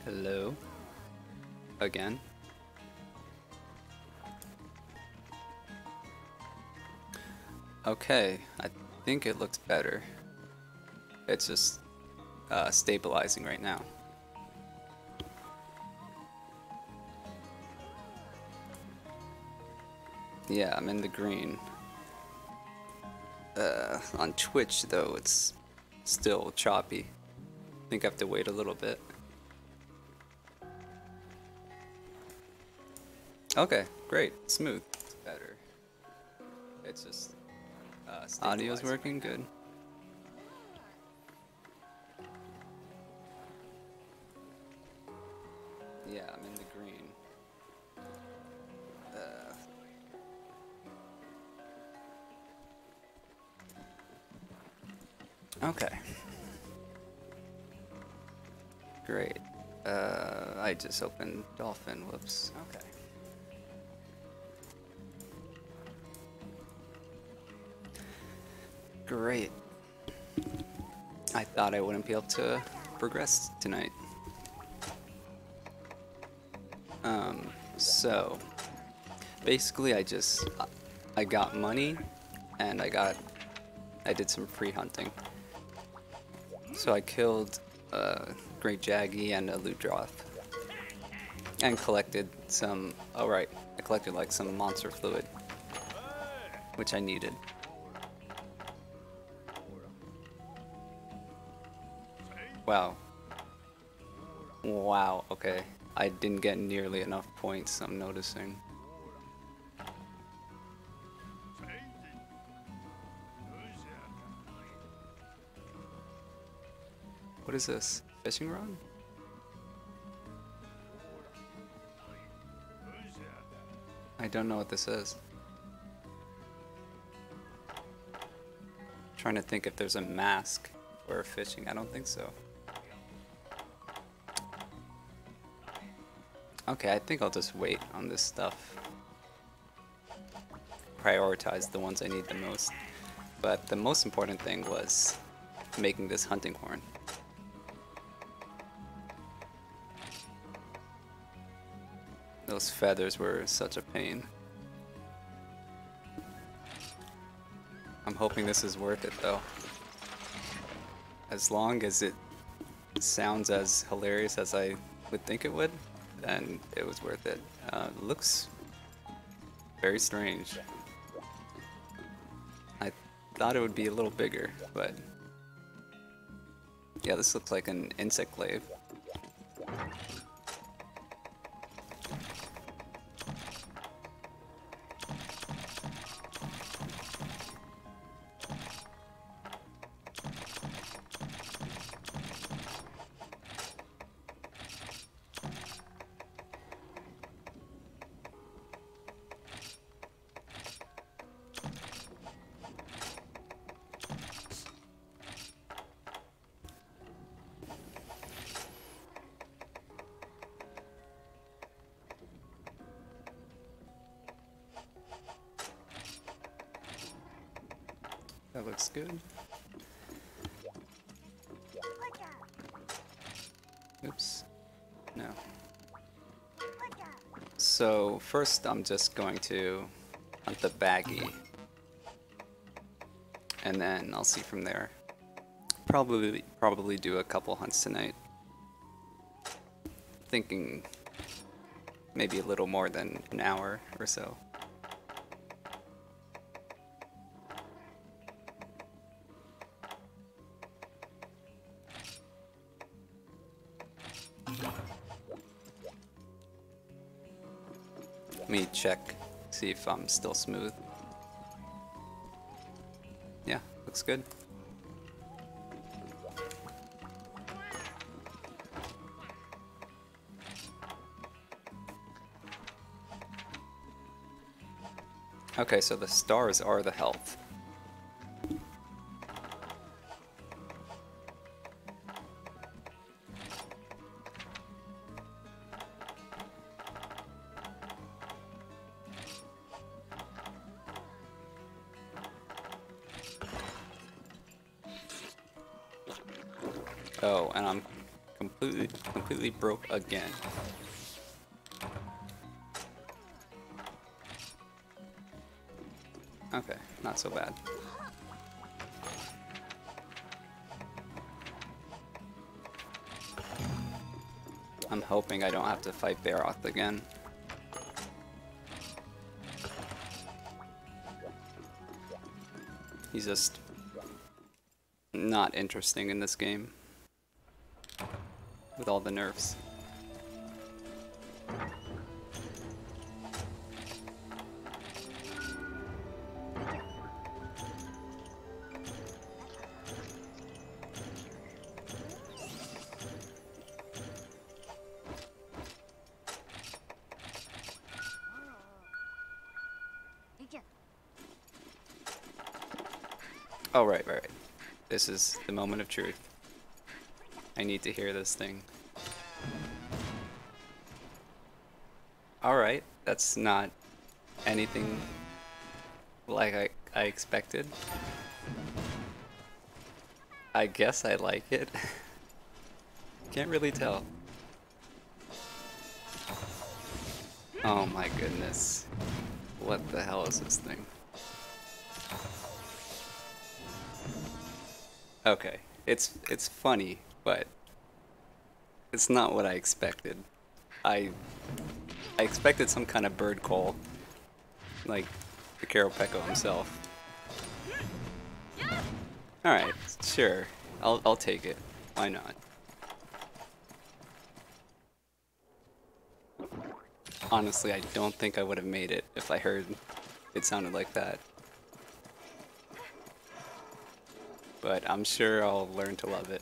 Hello. Again. Okay, I think it looks better. It's just stabilizing right now. Yeah, I'm in the green. On Twitch though, it's still choppy. I think I have to wait a little bit. Okay, great, smooth. It's better. It's just audio's working good. Yeah, I'm in the green. Okay. Great. I just opened Dolphin. Whoops. Okay. Great. I thought I wouldn't be able to progress tonight. So basically I got money and I did some free hunting. So I killed a Great Jaggy and a Loot Droth. And collected some, oh right, I collected like some monster fluid, which I needed. Wow. Wow, okay. I didn't get nearly enough points, I'm noticing. What is this? Fishing rod? I don't know what this is. Trying to think if there's a mask for fishing. I don't think so. Okay, I think I'll just wait on this stuff. Prioritize the ones I need the most. But the most important thing was making this hunting horn. Those feathers were such a pain. I'm hoping this is worth it though. As long as it sounds as hilarious as I would think it would, then it was worth it. Looks very strange. I thought it would be a little bigger, but yeah, this looks like an insect glaive. That looks good. Oops. No. So first I'm just going to hunt the baggie. And then I'll see from there. Probably do a couple hunts tonight. Thinking maybe a little more than an hour or so. Let me check, see if I'm still smooth. Yeah, looks good. Okay, so the stars are the health. Oh, and I'm completely broke again. Okay, not so bad. I'm hoping I don't have to fight Baroth again. He's just not interesting in this game with all the nerfs. Oh, right. This is the moment of truth. I need to hear this thing. Alright, that's not anything like I expected. I guess I like it. Can't really tell. Oh my goodness. What the hell is this thing? Okay, it's funny, but it's not what I expected. I expected some kind of bird call, like the Karopeko himself. Alright, sure. I'll take it. Why not? Honestly, I don't think I would have made it if I heard it sounded like that. But I'm sure I'll learn to love it.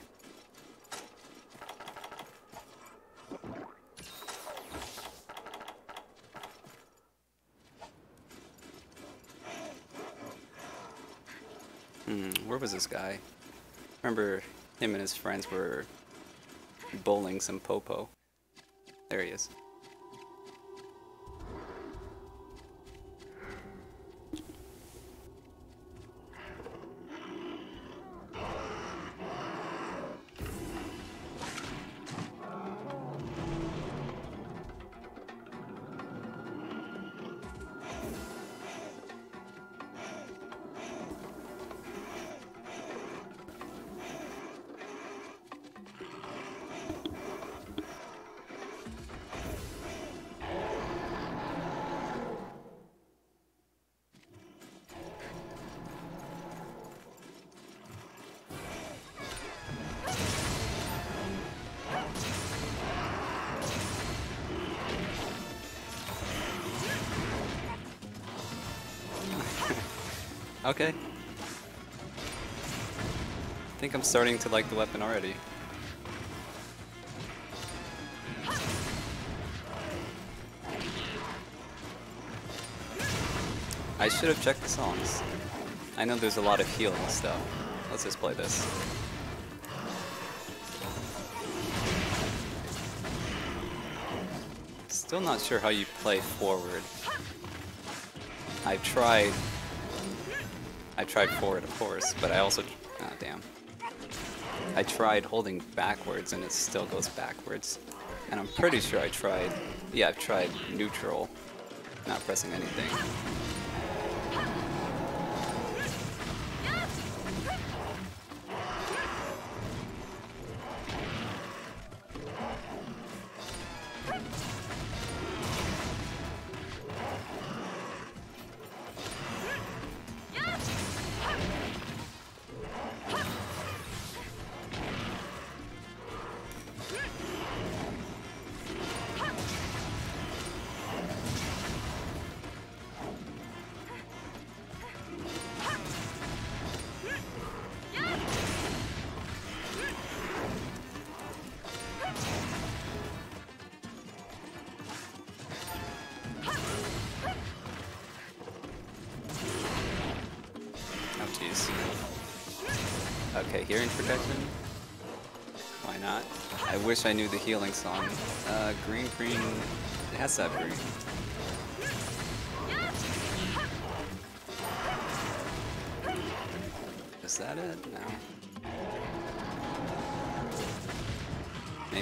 Where was this guy? Remember him and his friends were bowling some popo. There he is. Okay. I think I'm starting to like the weapon already. I should have checked the songs. I know there's a lot of healing stuff. Let's just play this. Still not sure how you play forward. I've tried forward, of course, but I also... Ah, damn. I tried holding backwards and it still goes backwards. And I'm pretty sure I tried... Yeah, I've tried neutral, not pressing anything. Okay, hearing protection. Why not? I wish I knew the healing song. Green. It has to have green. Is that it? No. Maybe?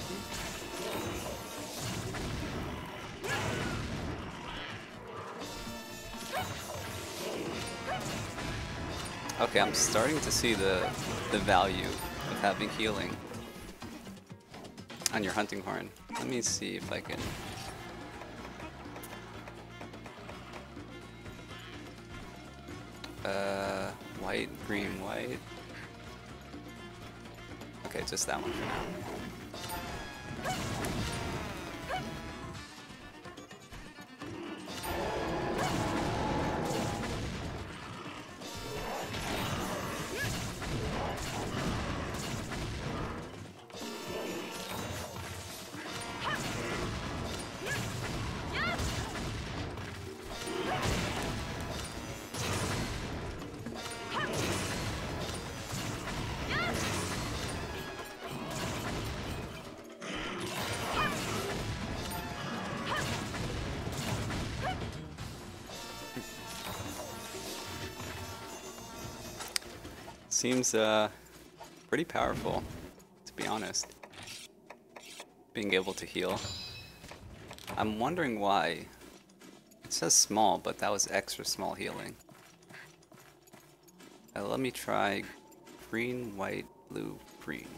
Okay, I'm starting to see the value of having healing on your hunting horn. Let me see if I can... white, green, white. Okay, just that one for now. Seems pretty powerful, to be honest, being able to heal. I'm wondering why. It says small, but that was extra small healing. Let me try green, white, blue, green.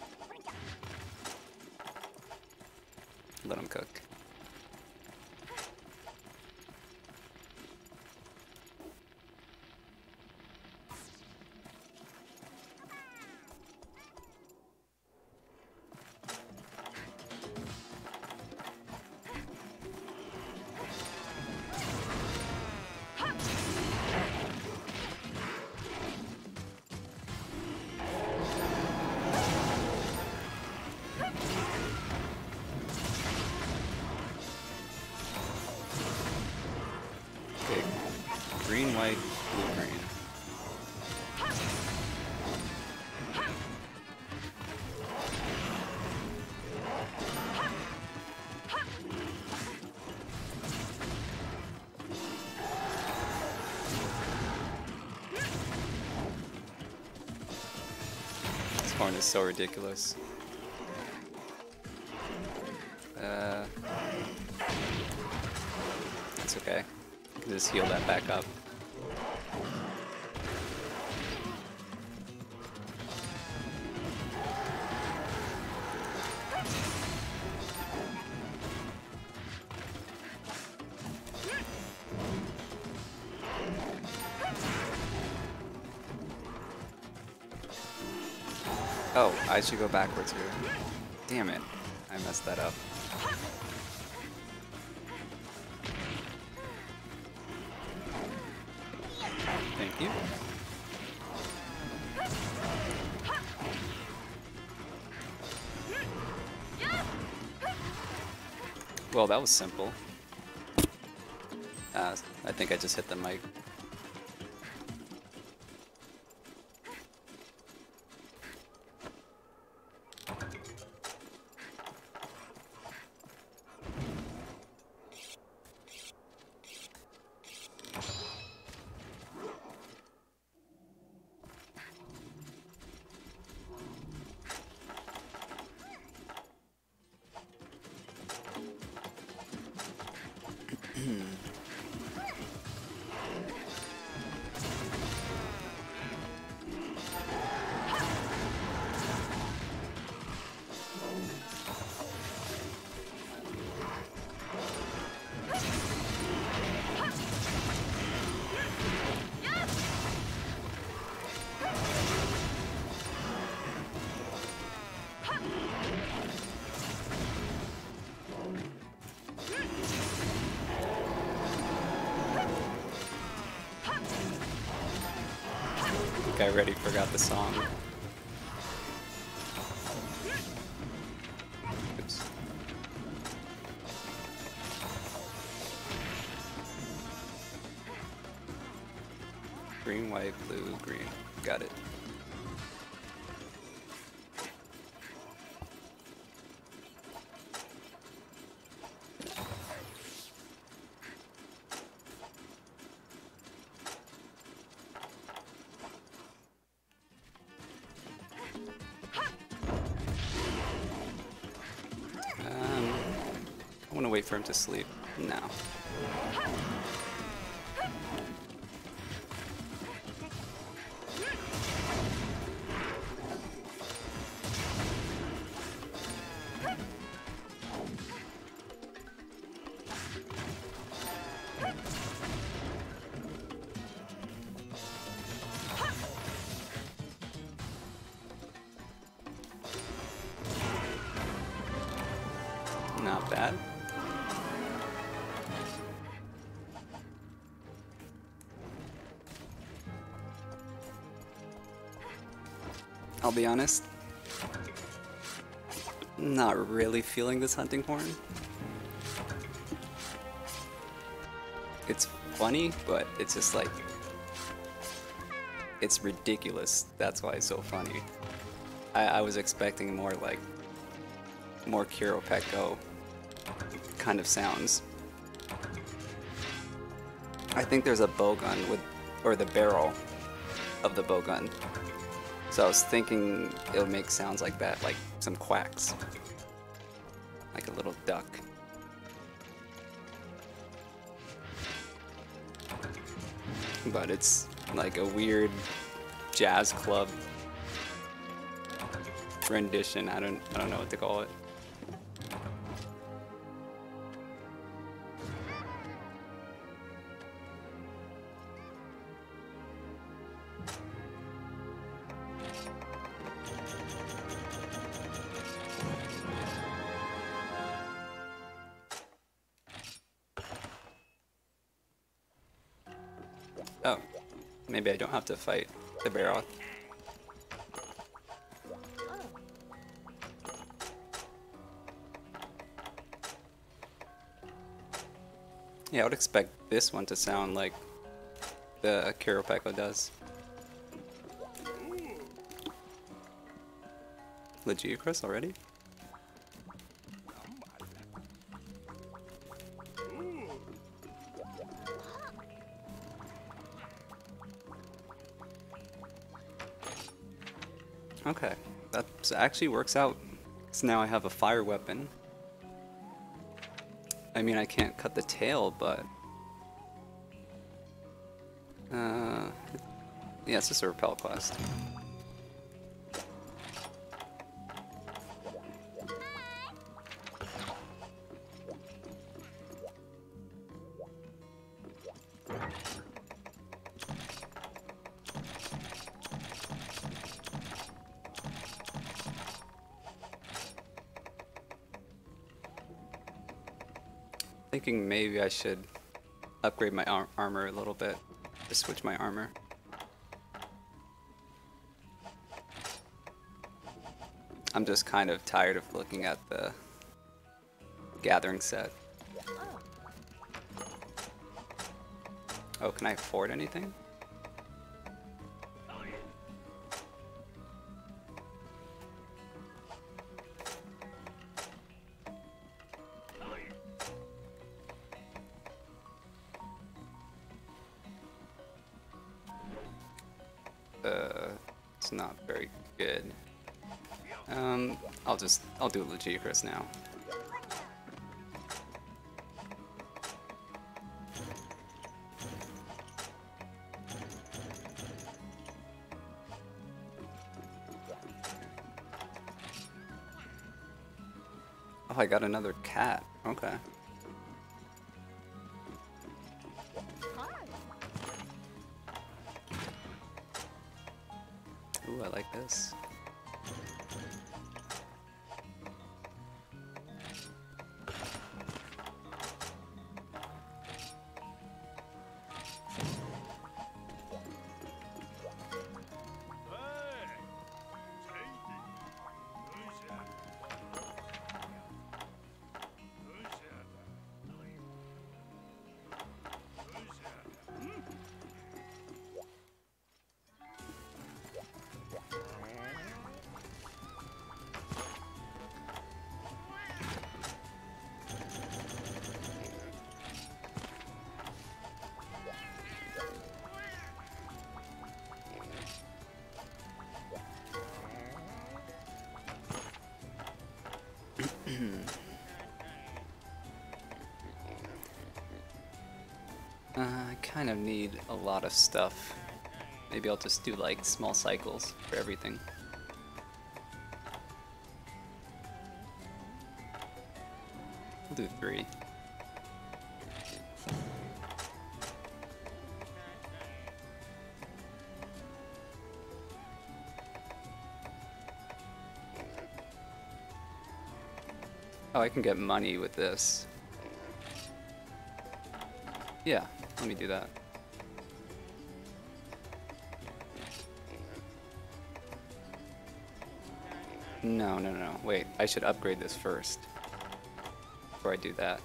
Let them cook. Green, white, blue, green. This horn is so ridiculous. That's okay. I can just heal that back up. Oh, I should go backwards here. Damn it. I messed that up. Thank you. Well, that was simple. I think I just hit the mic. I already forgot the song. Oops. Green, white, blue, green. Got it. want to wait for him to sleep. No. Not bad. I'll be honest, not really feeling this hunting horn. It's funny, but it's just like, it's ridiculous. That's why it's so funny. I was expecting more like, more Kiropeko kind of sounds. I think there's a bowgun with, or the barrel of the bowgun. So I was thinking it'll make sounds like that, like some quacks. Like a little duck. But it's like a weird jazz club rendition. I don't know what to call it. Oh, maybe I don't have to fight the Barroth. Yeah, I would expect this one to sound like the Kiropeko does. Legicrus already? Okay, that actually works out. So now I have a fire weapon. I mean, I can't cut the tail, but... yeah, it's just a repel quest. Thinking maybe I should upgrade my armor a little bit. Just switch my armor. I'm just kind of tired of looking at the gathering set. Oh, can I afford anything? It's not very good. I'll do Legicrus now. Oh, I got another cat. Okay. Ooh, I like this. I kind of need a lot of stuff. Maybe I'll just do like small cycles for everything. I'll do 3. Oh, I can get money with this. Yeah, let me do that. No, no, no, wait, I should upgrade this first before I do that.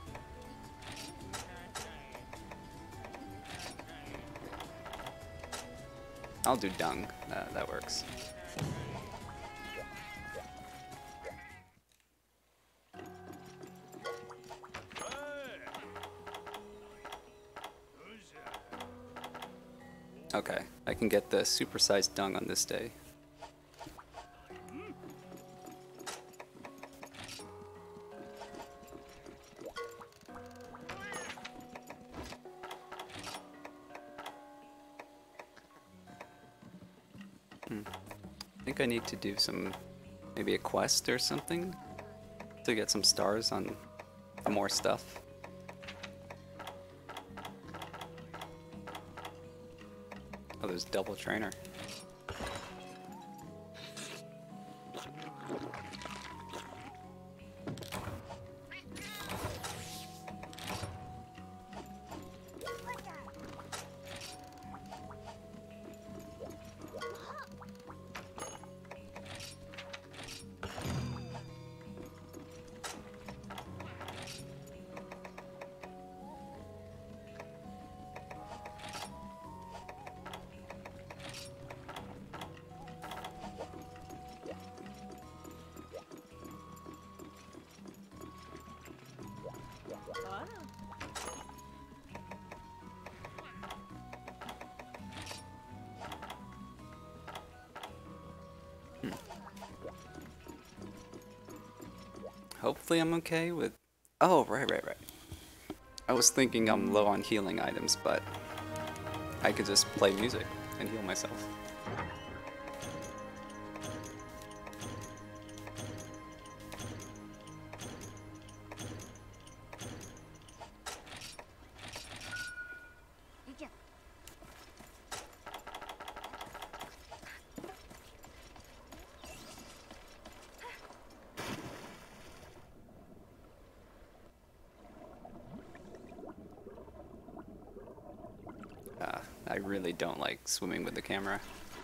I'll do dung, that works. Okay, I can get the supersized dung on this day. I think I need to do some, maybe a quest or something to get some stars on more stuff. Oh, there's double trainer. Hopefully I'm okay with... Oh, right. I was thinking I'm low on healing items, but I could just play music and heal myself. I really don't like swimming with the camera.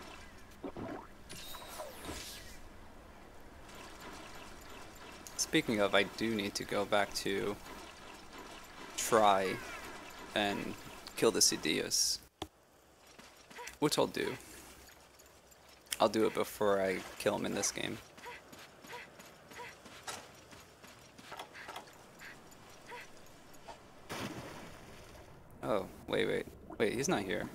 Speaking of, I do need to go back to try and kill the Sidious, which I'll do. I'll do it before I kill him in this game. Oh, wait, he's not here.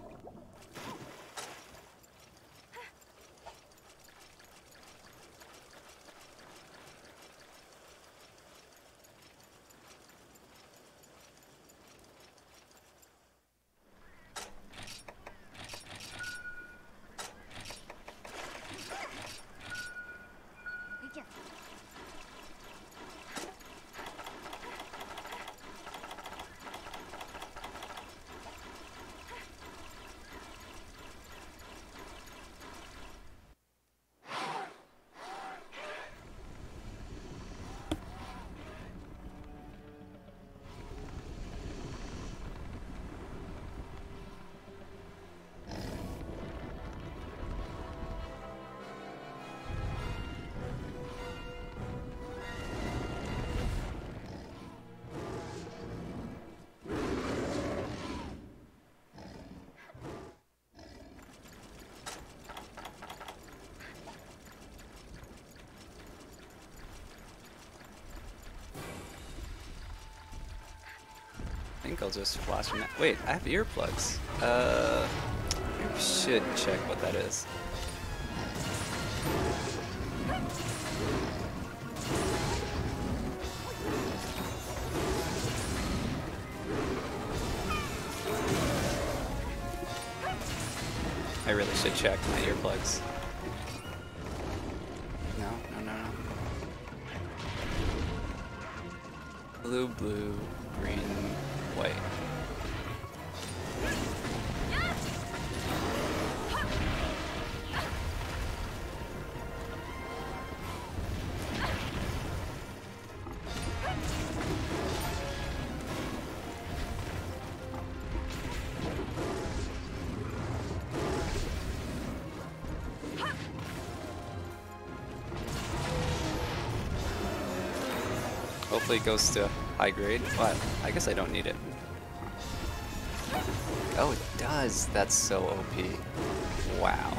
I think I'll just flash them. Wait, I have earplugs. I should check what that is. really should check my earplugs. No, no, no, no. Blue, blue, green, white. Hopefully it goes to high grade. Well, I guess I don't need it. Oh, it does. That's so OP. Wow.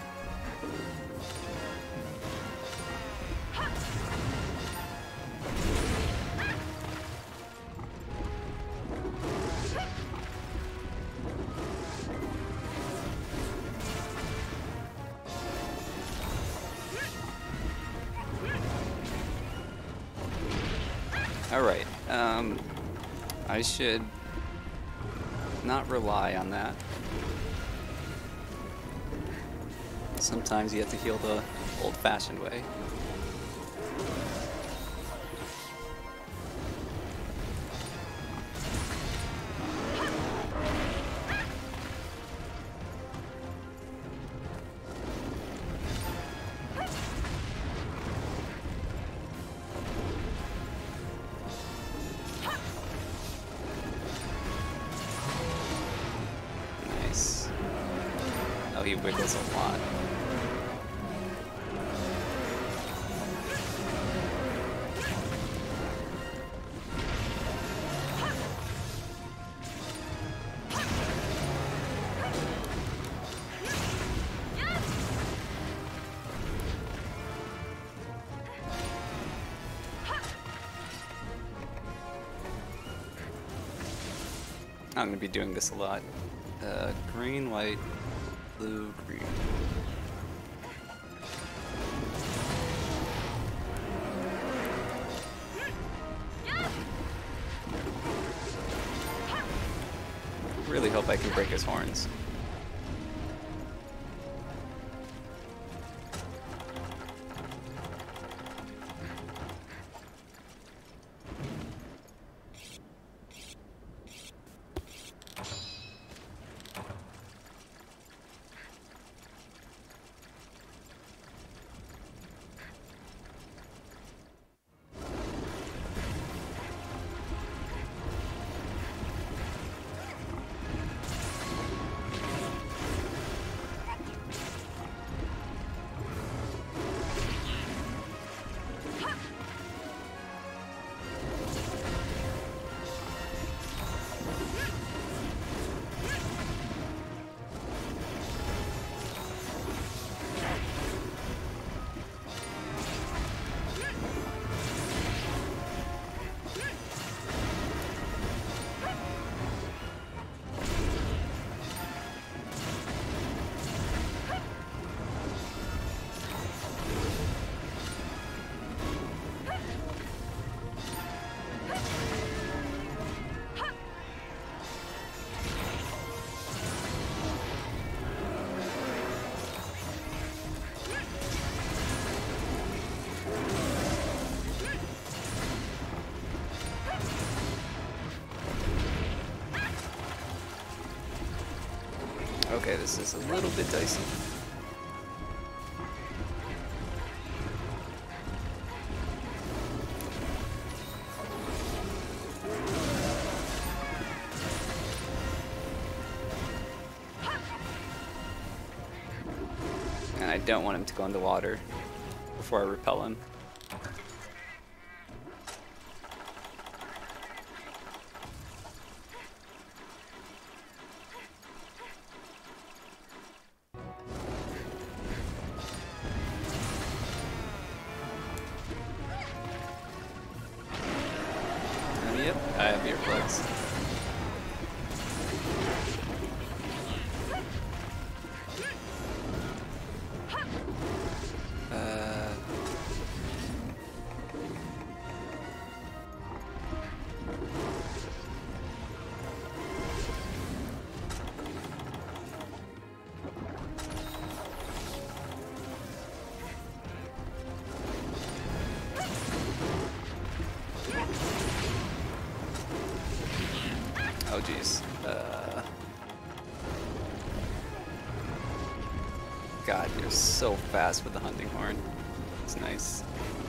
Alright, I should not rely on that. Sometimes you have to heal the old-fashioned way. Oh, he wiggles a lot. I'm going to be doing this a lot. Green, white, blue, green. Really hope I can break his horns. Okay, this is a little bit dicey. And I don't want him to go in the water before I repel him. Yep, I have earplugs. Oh jeez. God, you're so fast with the hunting horn. It's nice.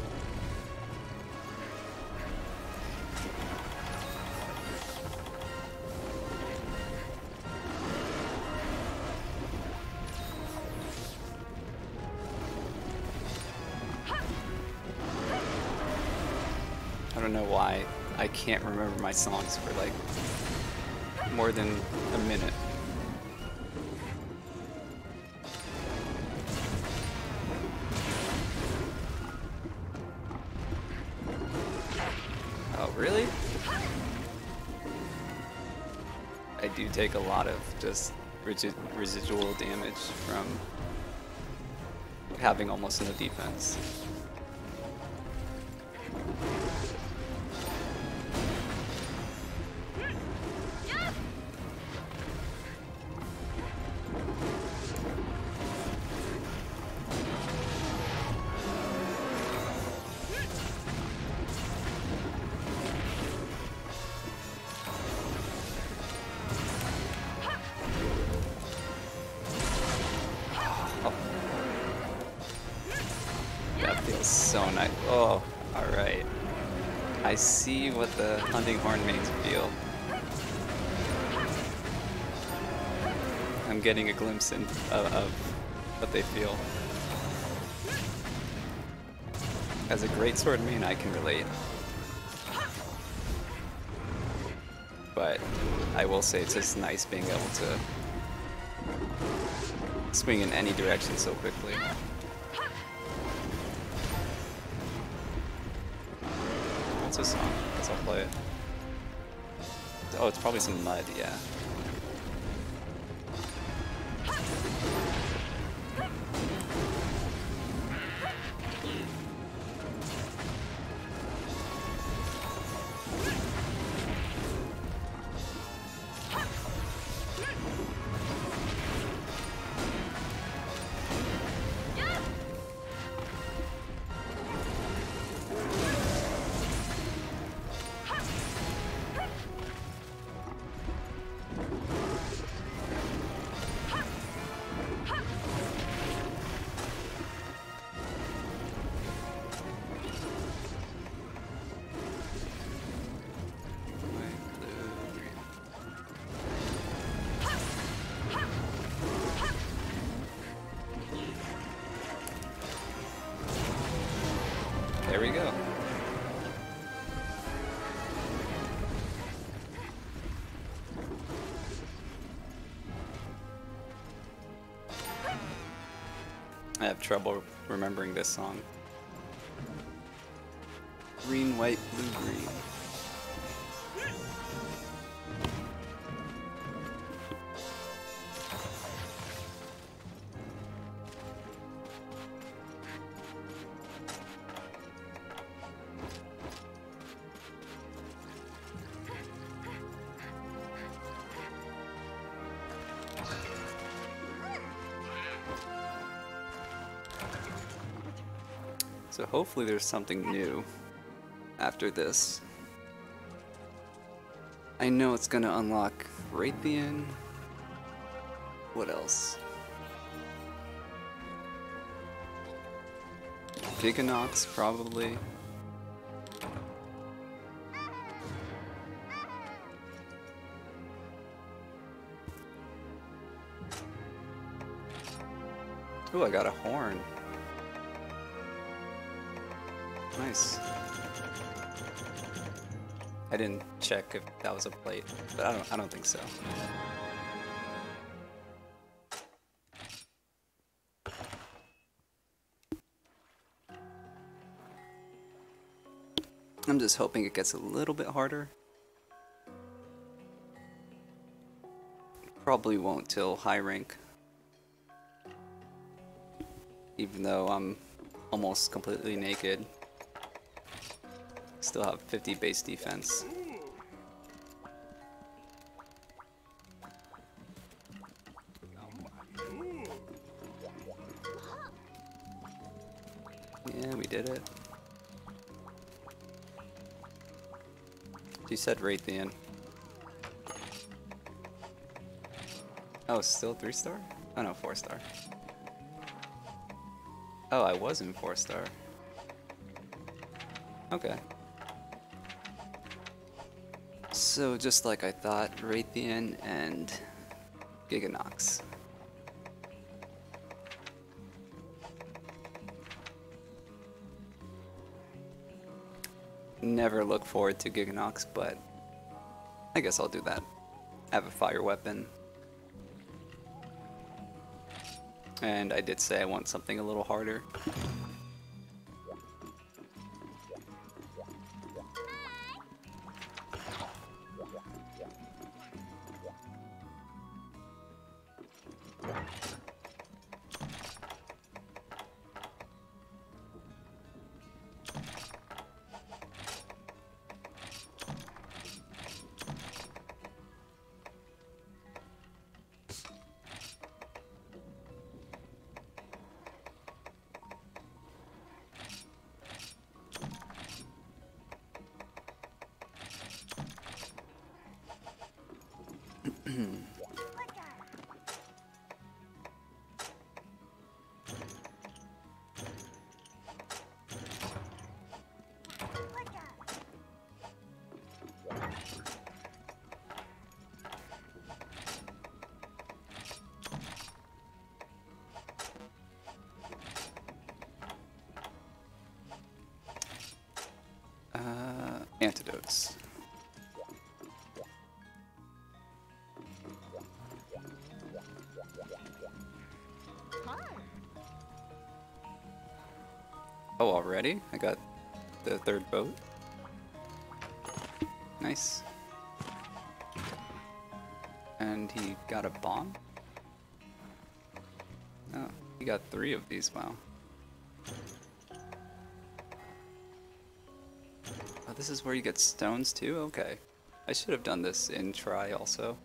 I don't know why I can't remember my songs for like more than a minute. Oh, really? I do take a lot of just residual damage from having almost no defense. That feels so nice. Oh, alright. I see what the hunting horn makes feel. I'm getting a glimpse of what they feel. As a greatsword main, I can relate. But I will say it's just nice being able to swing in any direction so quickly. What's this song? Guess I'll play it. Oh, it's probably some mud, yeah. There we go. I have trouble remembering this song. Green, white, blue, green. So hopefully there's something new after this. I know it's gonna unlock Raytheon. What else? Giganox, probably. Ooh, I got a horn. Nice. I didn't check if that was a plate, but I don't think so. I'm just hoping it gets a little bit harder. Probably won't till high rank. Even though I'm almost completely naked. Still have 50 base defense. Yeah, we did it. She said Raytheon. Oh, still 3-star? Oh no, 4-star. Oh, I was in 4-star. Okay. So just like I thought, Raytheon and Giganox. Never look forward to Giganox, but I guess I'll do that. I have a fire weapon. And I did say I want something a little harder. Antidotes. Oh, already? I got the 3rd boat. Nice. And he got a bomb? Oh, he got 3 of these, wow. Oh, this is where you get stones too? Okay. I should have done this in try also.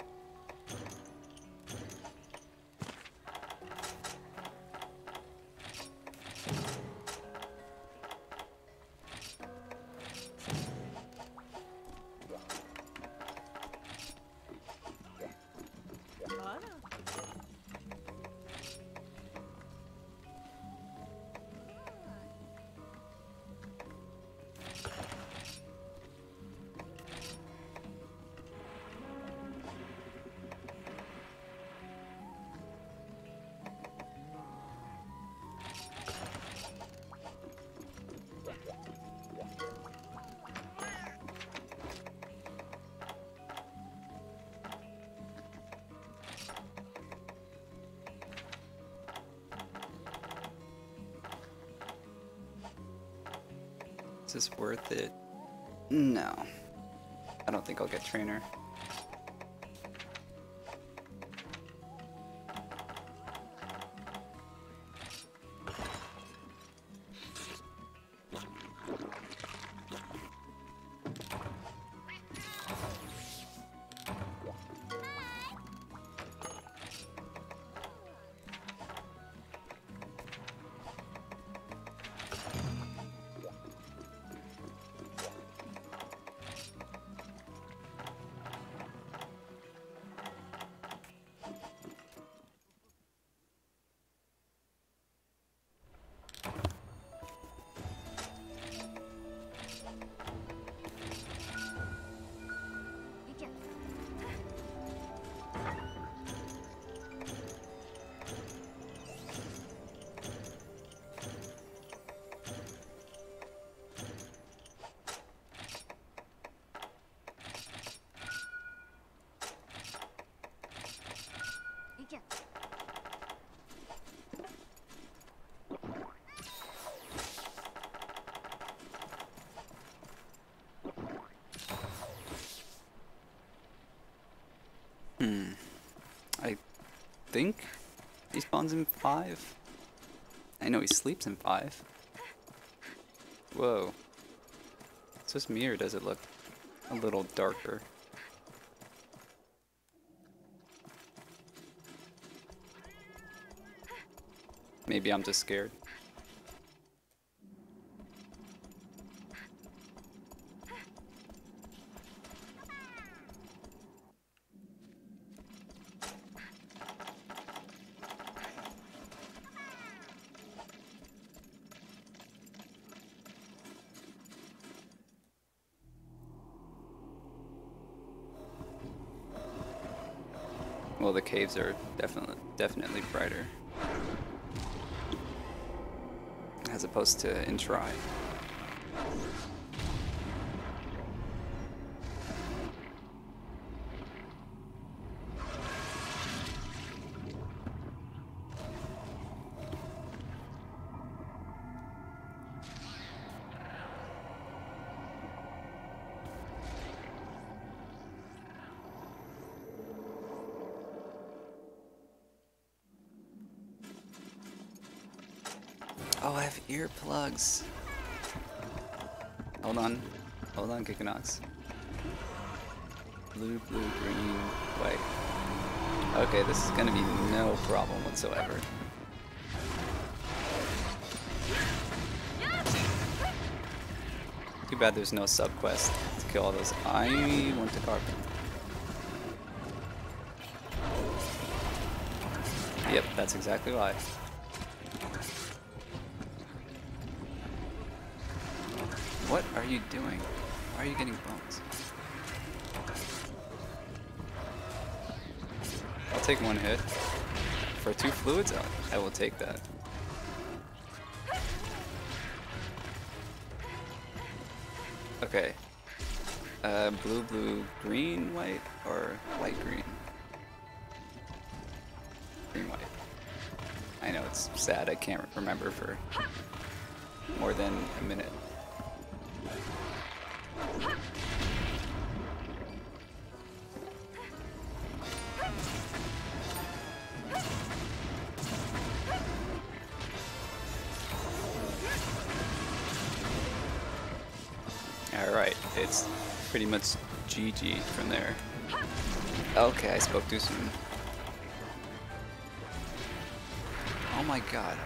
Is this worth it? No. I don't think I'll get trainer. I think he spawns in 5. I know he sleeps in 5. Whoa. Is this me or does it look a little darker? Maybe I'm just scared. Well, the caves are definitely brighter. As opposed to in Try. Oh, I have earplugs. Hold on, Kikinox. Blue, green, white. Okay, this is gonna be no problem whatsoever. Too bad there's no sub-quest to kill all those. I want to carve them. Yep, that's exactly why. What are you doing? Why are you getting bones? I'll take one hit. For 2 fluids, I will take that. Okay. Blue, green, white, or light green? Green, white. I know it's sad I can't remember for more than a minute. Alright, it's pretty much GG from there. Okay, I spoke too soon. Oh my god.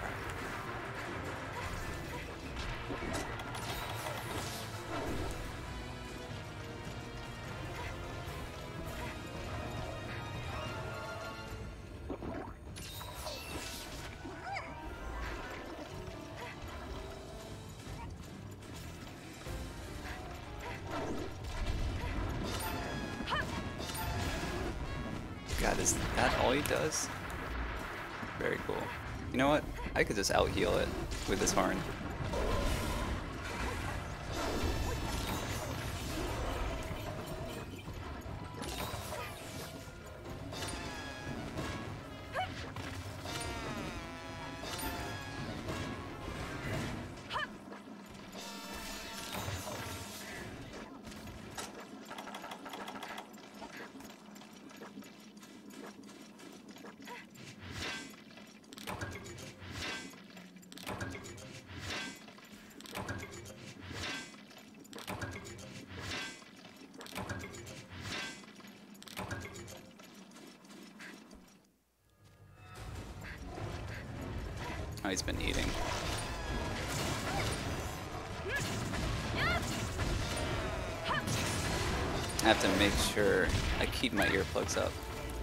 God, is that all he does? Very cool. You know what? I could just out-heal it with this horn. Oh, he's been eating. I have to make sure I keep my earplugs up.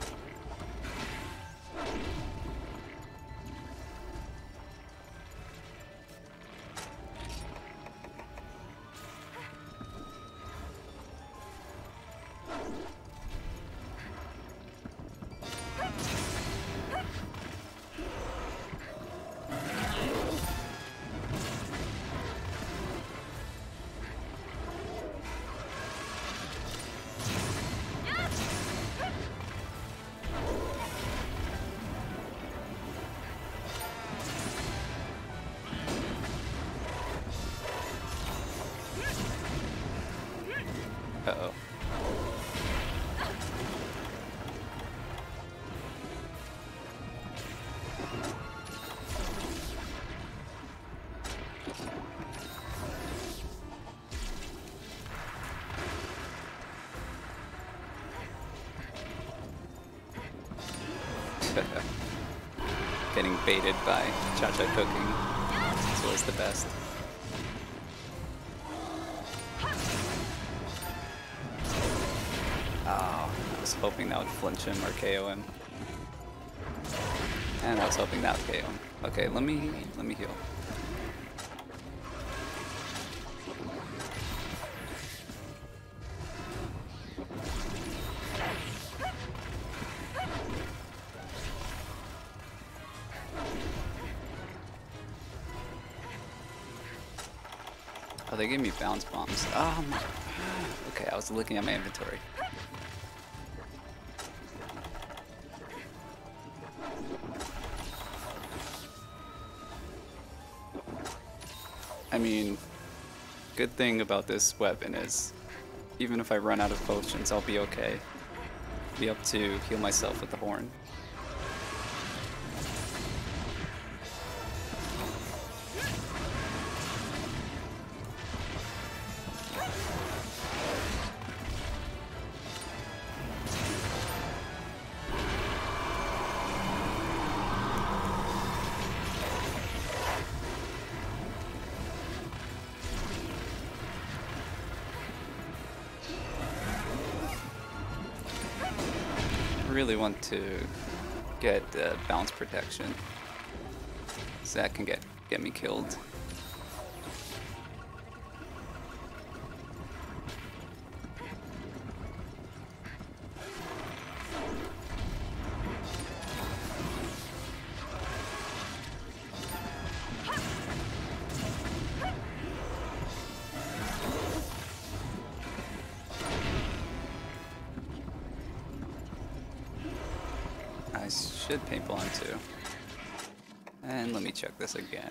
Uh-oh. Getting baited by Cha-Cha cooking. It's always the best. Oh, I was hoping that would flinch him or KO him. And I was hoping that would KO him. Okay, let me heal. they gave me bounce bombs. Okay, I was looking at my inventory. I mean, good thing about this weapon is, even if I run out of potions, I'll be okay. Be able to heal myself with the horn. Really want to get bounce protection, so that can get me killed. I should paintball him too. And let me check this again.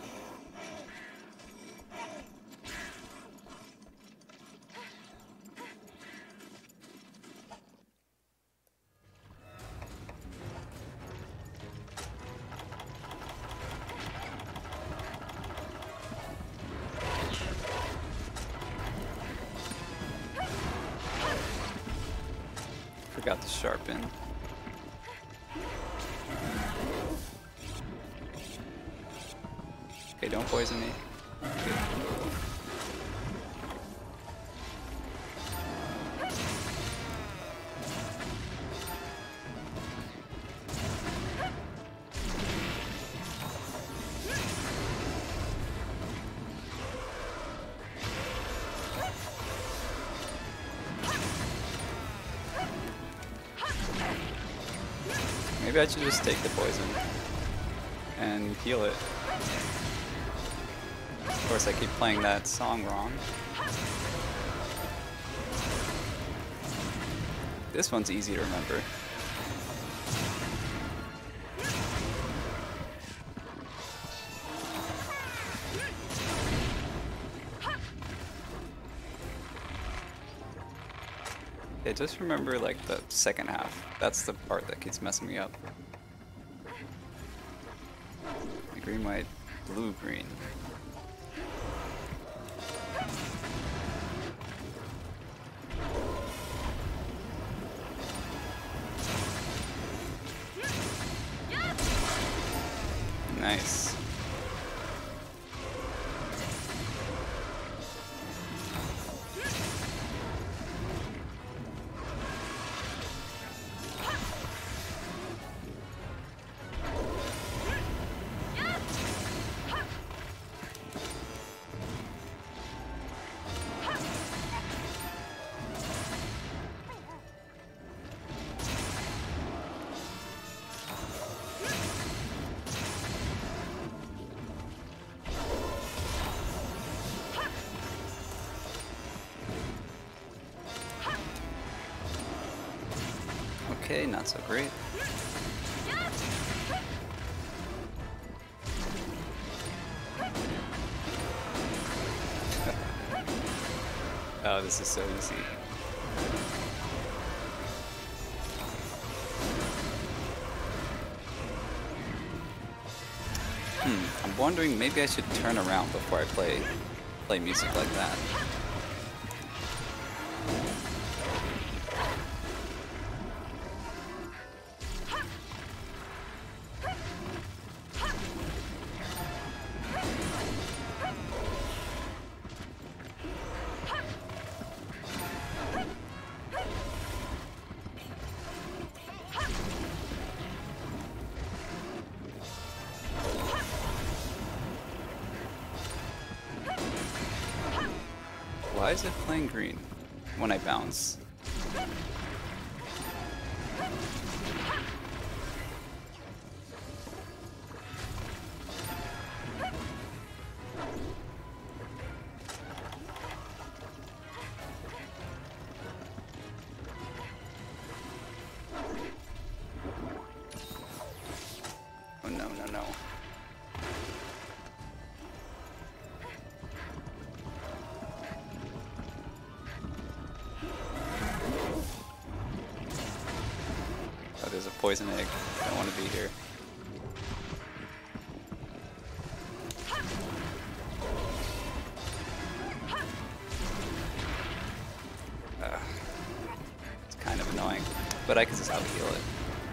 Forgot to sharpen. Okay, don't poison me. Good. Maybe I should just take the poison and heal it. Of course, I keep playing that song wrong. This one's easy to remember. Yeah, just remember like the second half. That's the part that keeps messing me up. Green, white, blue, green. Nice. Okay, not so great. Oh, this is so easy. I'm wondering, maybe I should turn around before I play music like that. Why is it playing green when I bounce? poison egg. I don't want to be here. It's kind of annoying, but I can just out-heal it.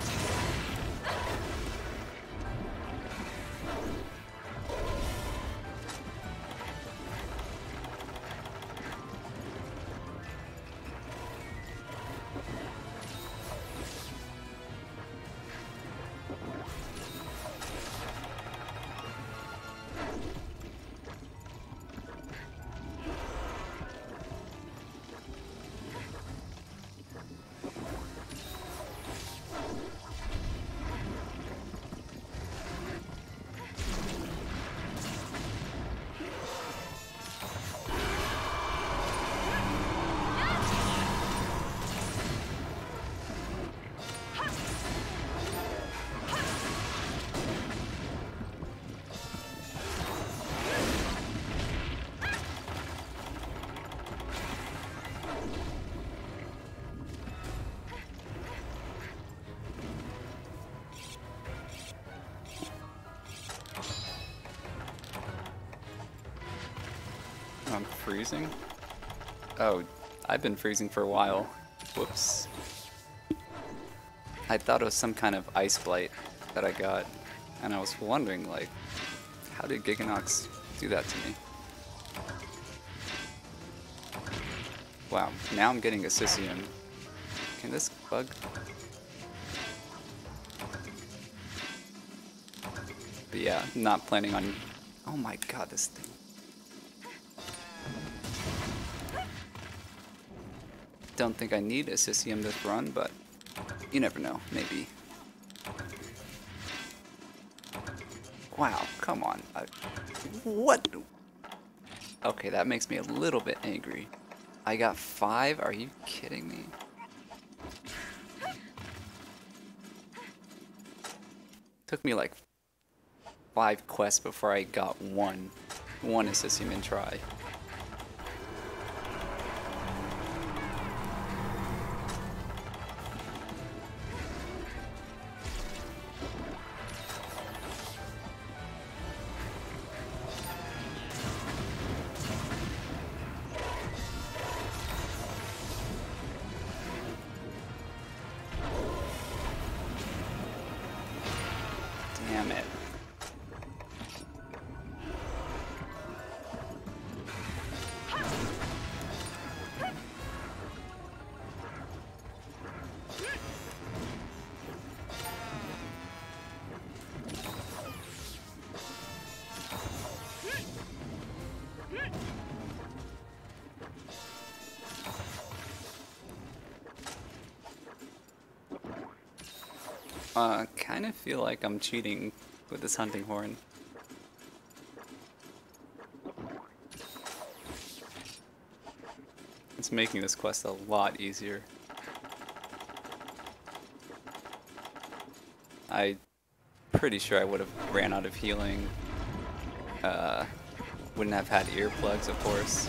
I'm freezing? Oh, I've been freezing for a while. Whoops. I thought it was some kind of ice blight that I got, and I was wondering, like, how did Giganox do that to me? Wow, now I'm getting Assisium. Can this bug? But yeah, not planning on... Oh my god, this thing. Don't think I need Assisium this run, but you never know, maybe. Wow, come on. What? Okay, that makes me a little bit angry. I got 5? Are you kidding me? Took me like 5 quests before I got one Assisium in try. Damn it. Kind of feel like I'm cheating with this hunting horn. It's making this quest a lot easier. I'm pretty sure I would have ran out of healing. Wouldn't have had earplugs, of course.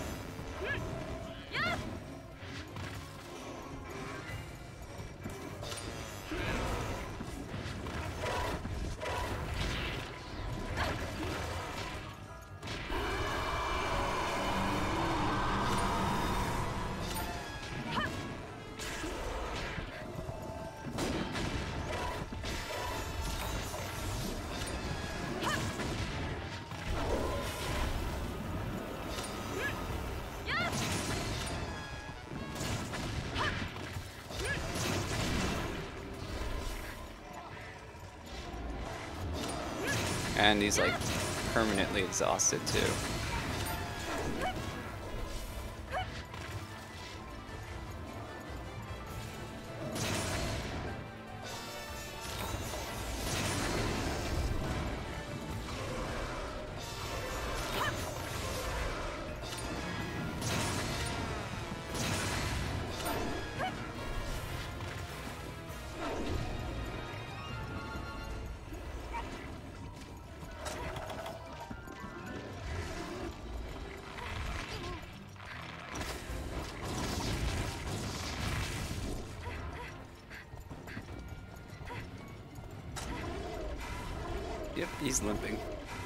And he's like permanently exhausted too. Yep, he's limping.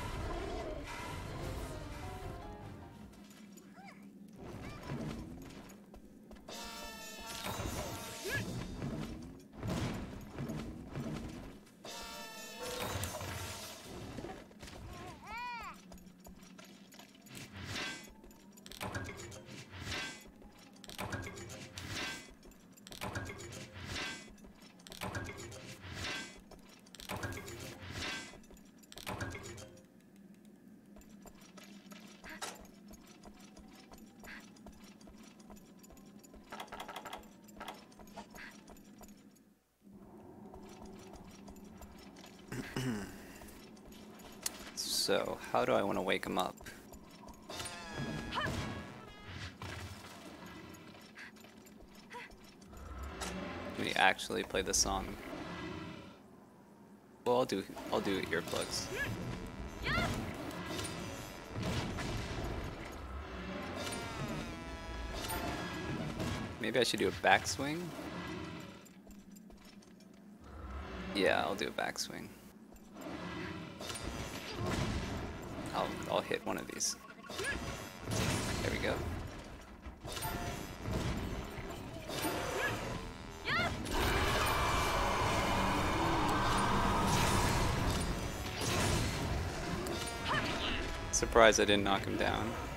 So, how do I want to wake him up? Let me actually play the song. Well, I'll do earplugs. Maybe I should do a backswing? Yeah, I'll do a backswing. I'll hit one of these. There we go. Surprised I didn't knock him down.